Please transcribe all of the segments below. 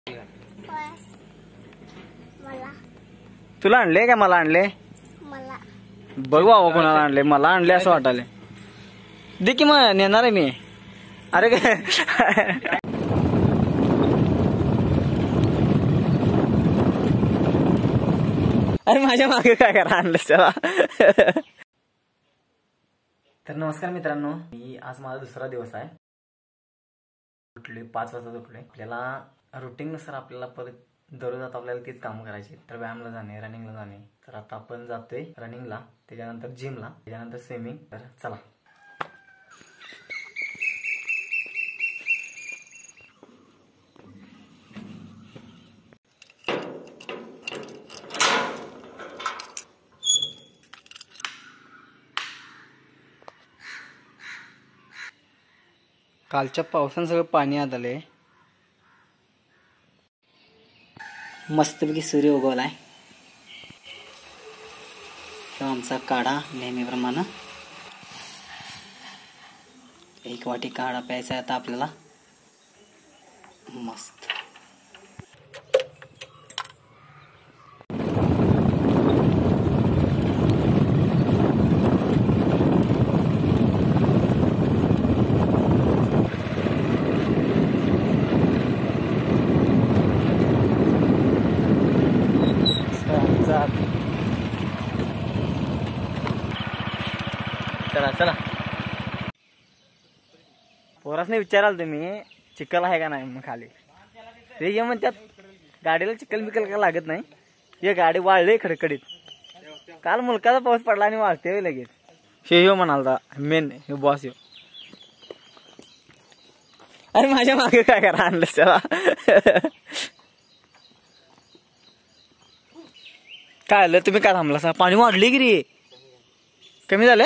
तुला आणले का मला आणले? बघ बाबा कोणाला आणले, मला आणले असं वाटायले. दे की मग नेणार आहे मी. अरे काय अरे माझ्या मागे काय करा आणलं त्याला. तर नमस्कार मित्रांनो, मी आज माझा दुसरा दिवस आहे. उठले 5 वाजता उठले. आपल्याला रुटीन नुसार आपल्याला परत दररोज आता आपल्याला तीच कामं करायची. तर व्यायामला जाणे, रनिंगला जाणे. तर आता आपण जातोय रनिंगला, त्याच्यानंतर जिमला, त्याच्यानंतर स्विमिंग. तर चला. कालच्या पावसानं सगळं पाणी आत आलंय. मस्तपैकी सूर्य उगवलाय. आमचा काढा नेहमीप्रमाणे 1 वाटी काढा प्यायचा आता आपल्याला. मस्त. चला चला. पोरासने विचाराल तुम्ही चिखल आहे का नाही मग खाली. ते ये म्हणतात गाडीला चिखल बिकल का लागत नाही. हे गाडी वाळले खडखडीत. काल मुलकाचा पाऊस पडला आणि वाळते लगेच. हे म्हणालता मेन हे बॉस यो. अरे माझ्या मागे काय करा आणलं त्याला. काय आलं तुम्ही काय थांबला? पाणी वाढले की रे? कमी झालं?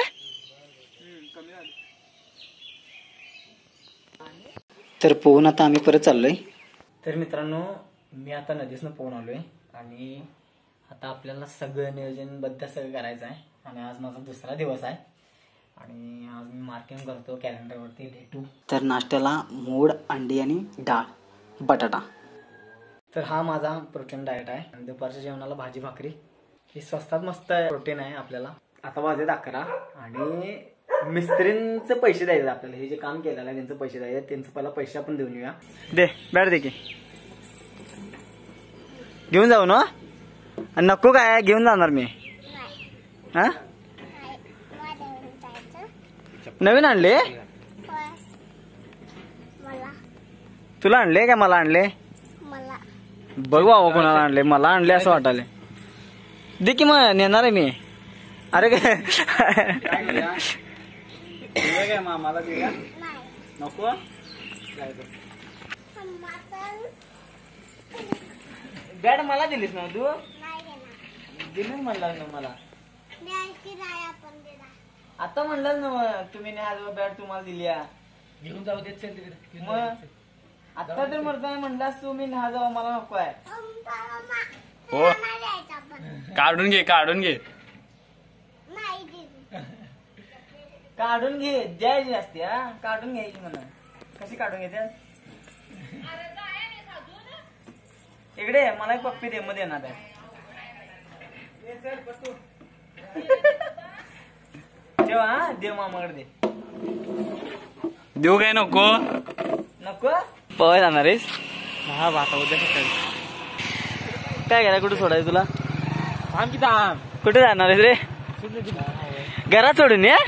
तर पोहून आता आम्ही परत चाललोय. तर मित्रांनो, मी आता नदीसनं पोहून आलोय आणि आता आपल्याला सगळं नियोजनबद्ध सगळं करायचं आहे. आणि आज माझा दुसरा दिवस आहे आणि आज मी मार्किंग करतो कॅलेंडरवरती डे 2. तर नाश्त्याला मोड, अंडी आणि डाळ, बटाटा. तर हा माझा प्रोटीन डाएट आहे. आणि दुपारच्या जेवणाला भाजी भाकरी. ही स्वस्तात मस्त प्रोटीन आहे आपल्याला. आता वाजले 11 आणि मिस्त्रींचे पैसे द्यायचे आपल्याला. हे जे काम केलेलं आहे त्यांचे पैसे द्यायचे. त्यांचे पहिला पैसे आपण देऊन येऊया. दे बॅट दे की. घेऊन जाऊ ना? नको काय घेऊन जाणार मी. हा नवीन आणले? तुला आणले का मला आणले? बघ बाबा कोणाला आणले, मला आणले असं वाटायले. दे की मग नेणार आहे मी. अरे काय मामाला दिला नको. बॅट मला दिलीस ना तू? दिलीच म्हणलं ना मला. आता म्हणलं ना तुम्ही नाही बॅट तुम्हाला दिली घेऊन जाऊ देत तिकडे. मग आता तर म्हणलास तुम्ही नाही जाऊ मला नको आहे. हो काढून घे काढून घे काढून घे. द्यायची असते. हा काढून घ्यायची म्हणा. कशी काढून घेते? इकडे मला एक पप्पी दे मध्ये येणार आहे. तेव्हा दे मामाकडे दे. देऊ काय नको? नको पवाय जाणार आहेस? हा भाता उद्या सकाळी. काय गेला कुठे सोडायचं तुला? थांब की थांब. कुठे जाणार आहेस रे? घरात सोडून ये.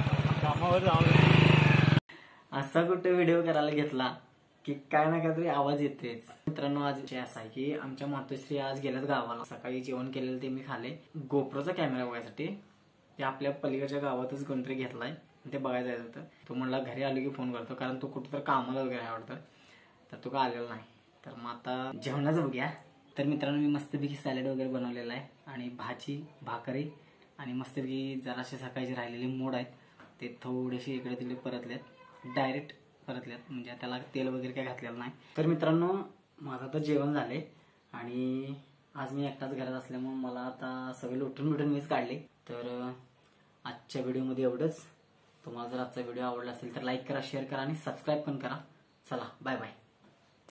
असा कुठे व्हिडिओ करायला घेतला की काय ना काहीतरी आवाज येतेच. मित्रांनो, आज विषय असा आहे की आमच्या मातोश्री आज गेल्यात गावाला. सकाळी जेवण केलेलं ते मी खाले. गोप्रोचा कॅमेरा बघायसाठी ते आपल्या पलीकडच्या गावातच कोणतरी घेतलाय. ते बघायला जायचं होतं. तो म्हणला घरी आलो की फोन करतो, कारण तो कुठं तर कामाला वगैरे आवडतं. तर तो काय आलेला नाही. तर मग आता जेवणाचं बघूया. तर मित्रांनो, मी मस्तपैकी सॅलड वगैरे बनवलेला आहे आणि भाजी भाकरी आणि मस्तपैकी जराशे सकाळचे राहिलेले मोड आहेत ते थोडेसे इकडे तिकडे परतलेत. डायरेक्ट परतल्यात, म्हणजे त्याला तेल वगैरे काय घातलेलं नाही. तर मित्रांनो, माझं आता जेवण झाले आणि आज मी एकटाच घरात असल्यामुळे मला आता सगळे उठून मीच काढले. तर आजच्या व्हिडिओमध्ये एवढंच. तुम्हाला जर आजचा व्हिडिओ आवडला असेल तर लाईक करा, शेअर करा आणि सबस्क्राईब पण करा. चला बाय बाय.